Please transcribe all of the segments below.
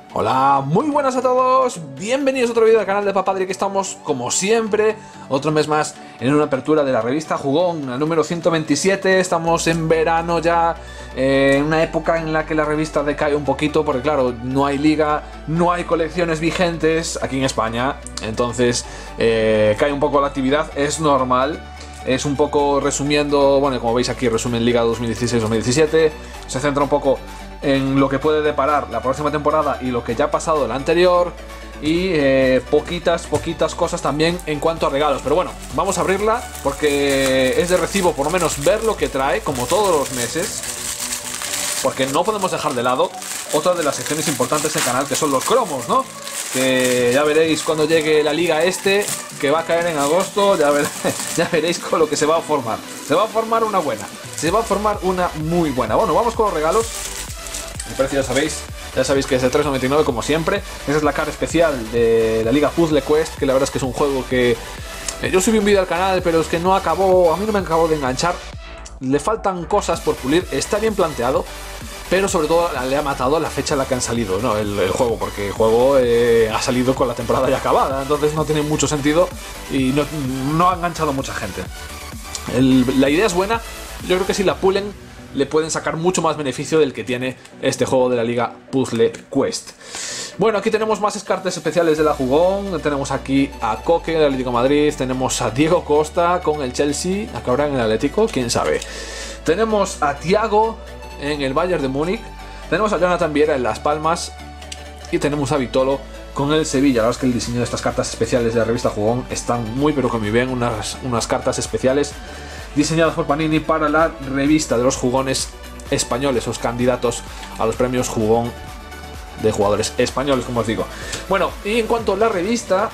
Hola, muy buenas a todos, bienvenidos a otro vídeo del canal de Papadri, que estamos, como siempre, otro mes más en una apertura de la revista Jugón, la número 127, estamos en verano ya, en una época en la que la revista decae un poquito, porque claro, no hay liga, no hay colecciones vigentes aquí en España, entonces cae un poco la actividad, es normal. Es un poco resumiendo, bueno, como veis aquí, resumen Liga 2016-2017, se centra un poco en lo que puede deparar la próxima temporada y lo que ya ha pasado la anterior, y poquitas cosas también en cuanto a regalos. Pero bueno, vamos a abrirla porque es de recibo por lo menos ver lo que trae, como todos los meses, porque no podemos dejar de lado otra de las secciones importantes del canal, que son los cromos, ¿no? Que ya veréis cuando llegue la liga que va a caer en agosto, ya veréis con lo que se va a formar. Se va a formar una buena, se va a formar una muy buena. Bueno, vamos con los regalos. El precio ya sabéis que es de 3,99 como siempre. Esa es la cara especial de la Liga Puzzle Quest, que la verdad es que es un juego que yo subí un vídeo al canal, pero es que no acabó, a mí no me acabó de enganchar. Le faltan cosas por pulir, está bien planteado, pero sobre todo le ha matado la fecha en la que han salido, ¿no? el juego, porque el juego ha salido con la temporada ya acabada, entonces no tiene mucho sentido y no ha enganchado mucha gente. La idea es buena, yo creo que si la pulen le pueden sacar mucho más beneficio del que tiene este juego de la Liga Puzzle Quest. Bueno, aquí tenemos más cartas especiales de la Jugón. Tenemos aquí a Coque del Atlético de Madrid, tenemos a Diego Costa con el Chelsea, a Cabral en el Atlético, quién sabe. Tenemos a Thiago en el Bayern de Múnich, tenemos a Jonathan Viera en Las Palmas y tenemos a Vitolo con el Sevilla. La verdad es que el diseño de estas cartas especiales de la revista Jugón están muy pero que muy bien, unas cartas especiales diseñadas por Panini para la revista de los jugones españoles, los candidatos a los premios Jugón de jugadores españoles, como os digo. Bueno, y en cuanto a la revista,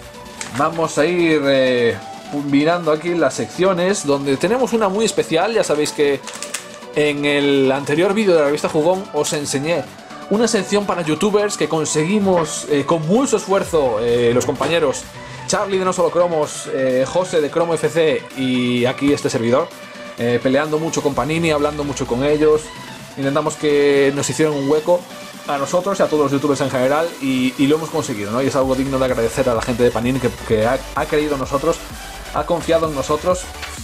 vamos a ir mirando aquí las secciones, donde tenemos una muy especial. Ya sabéis que en el anterior vídeo de la revista Jugón os enseñé una sección para youtubers que conseguimos con mucho esfuerzo los compañeros Charlie de No Solo Cromos, José de Cromo FC y aquí este servidor, peleando mucho con Panini, hablando mucho con ellos. Intentamos que nos hicieran un hueco a nosotros y a todos los youtubers en general, y lo hemos conseguido, ¿no? Y es algo digno de agradecer a la gente de Panini que ha creído en nosotros, ha confiado en nosotros,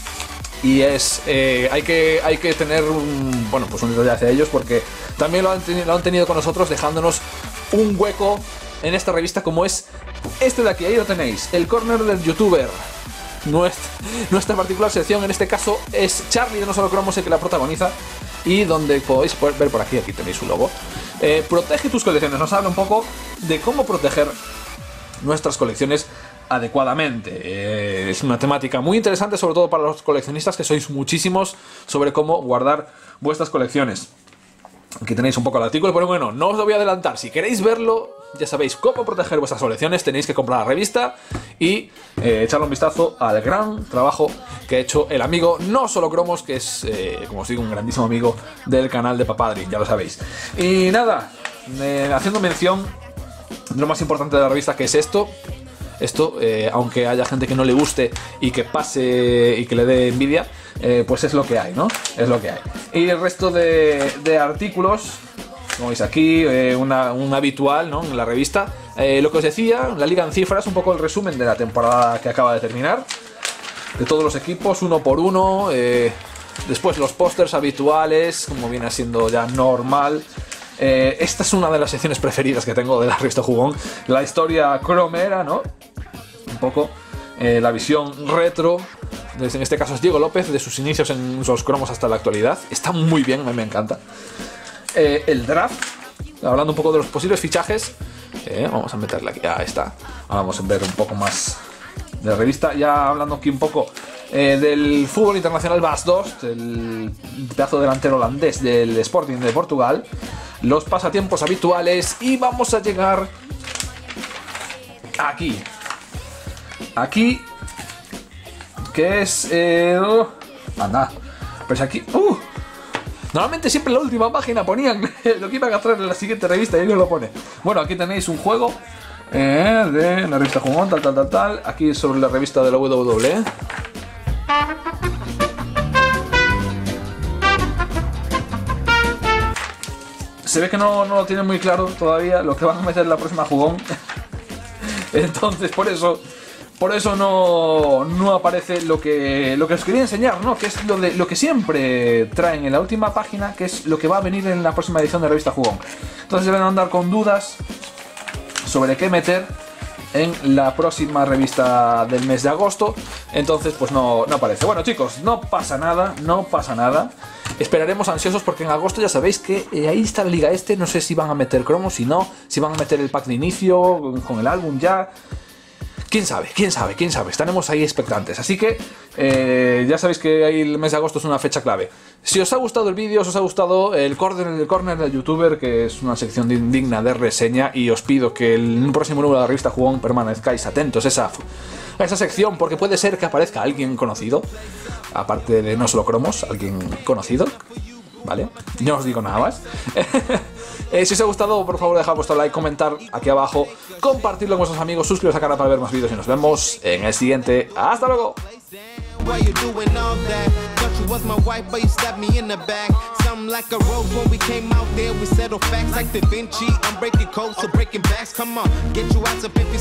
y hay que tener un detalle hacia ellos, porque también lo han tenido con nosotros, dejándonos un hueco en esta revista, como es este de aquí. Ahí lo tenéis, el corner del youtuber. Nuestra particular sección en este caso es Charlie de No Solo Cromos, el que la protagoniza, y donde podéis ver por aquí tenéis su logo. Protege tus colecciones, nos habla un poco de cómo proteger nuestras colecciones adecuadamente. Es una temática muy interesante, sobre todo para los coleccionistas, que sois muchísimos, sobre cómo guardar vuestras colecciones. Aquí tenéis un poco el artículo, pero bueno, no os lo voy a adelantar. Si queréis verlo, ya sabéis cómo proteger vuestras colecciones, tenéis que comprar la revista y echarle un vistazo al gran trabajo que ha hecho el amigo No Solo Cromos, que es, como os digo, un grandísimo amigo del canal de Papadri, ya lo sabéis. Y nada, haciendo mención de lo más importante de la revista, que es esto, aunque haya gente que no le guste y que pase y que le dé envidia, pues es lo que hay, ¿no? Es lo que hay. Y el resto de artículos, como veis aquí, un habitual, ¿no?, en la revista. Lo que os decía, la liga en cifras, un poco el resumen de la temporada que acaba de terminar, de todos los equipos, uno por uno. Después los pósters habituales, como viene siendo ya normal. Esta es una de las secciones preferidas que tengo de la revista Jugón, la historia cromera, ¿no? Un poco la visión retro, en este caso es Diego López, de sus inicios en los cromos hasta la actualidad. Está muy bien, a mí me encanta. El draft, hablando un poco de los posibles fichajes. Vamos a meterle aquí, ahí está. Ahora vamos a ver un poco más de la revista, ya hablando aquí un poco del fútbol internacional. Bas Dost, el pedazo delantero holandés del Sporting de Portugal, los pasatiempos habituales, y vamos a llegar aquí, que es anda, pues aquí normalmente siempre en la última página ponían lo que iban a traer en la siguiente revista y ahí no lo pone. Bueno, aquí tenéis un juego de la revista Jugón, tal. Aquí sobre la revista de la WWE. se ve que no lo tienen muy claro todavía lo que van a meter en la próxima jugón. Entonces por eso no aparece lo que os quería enseñar, ¿no? Que es lo que siempre traen en la última página, que es lo que va a venir en la próxima edición de Revista Jugón. Entonces deben andar con dudas sobre qué meter en la próxima revista del mes de agosto. Entonces pues no aparece. Bueno, chicos, no pasa nada. Esperaremos ansiosos porque en agosto ya sabéis que ahí está la Liga Este. No sé si van a meter cromos, si van a meter el pack de inicio con el álbum ya. ¿Quién sabe? Estaremos ahí expectantes. Así que ya sabéis que ahí el mes de agosto es una fecha clave. Si os ha gustado el vídeo, si os ha gustado el corner del youtuber, que es una sección digna de reseña, y os pido que en el próximo número de la revista Jugón permanezcáis atentos a esa sección, porque puede ser que aparezca alguien conocido, aparte de no solo cromos, alguien conocido, ¿vale? No os digo nada más. Si os ha gustado, por favor, dejad vuestro like, comentar aquí abajo, compartirlo con vuestros amigos, suscribiros al canal para ver más vídeos y nos vemos en el siguiente. ¡Hasta luego! Why you doing all that? Thought you was my wife, but you stabbed me in the back. Something like a rose when we came out there. We settle facts like Da Vinci. I'm breaking codes, so breaking backs. Come on, get you out of 50.